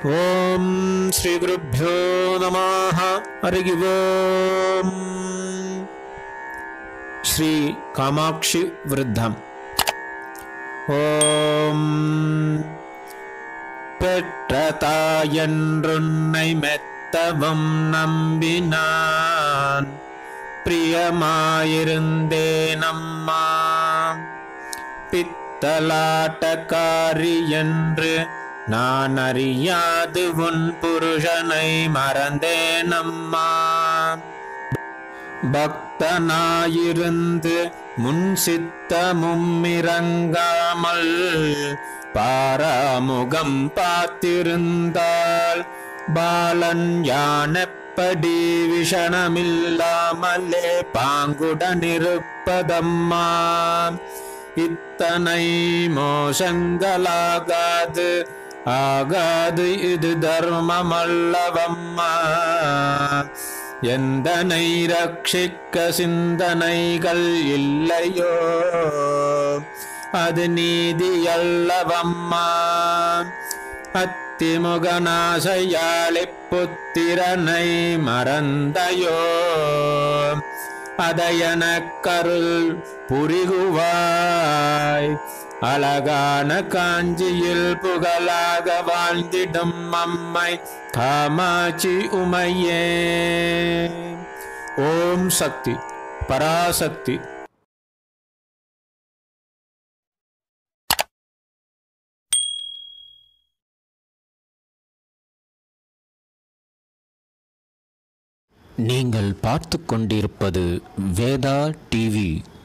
ओम श्री गुरुभ्यो नमः। हरि ओम। श्री कामाक्षि वृद्धम। ओम பெற்றதாயன்றுன்னை மெத்தவும் நம்பினான் பிரியமாயிருந்தேனம்மா பித்தலாட்டக்காரி என்று நான் அறியாது உன் புருஷனை மறந்தேனம்மா பக்தனாயிருந்து முன் சித்தமும் இறங்காமல் பாராமுகம் பார்த்திருந்தால் பாலன் யானப்படி விஷணமில்லாமலே பாங்குடனிருப்பதம்மா இத்தனை மோசங்களாகாது ஆகாது இது தர்மமல்லவம்மா எந்தனை ரட்சிக்க சிந்தனைகள் இல்லையோ அது நீதியல்லவம்மா அத்திமுகநாசையாளி புத்திரனை மறந்தையோ அதையனக்கருள் புரிகுவாய் அழகான காஞ்சியில் புகழாக வாழ்ந்திடும் அம்மை காமாட்சி உமையே. ஓம் சக்தி பராசக்தி. நீங்கள் பார்த்து கொண்டிருப்பது வேதா டிவி.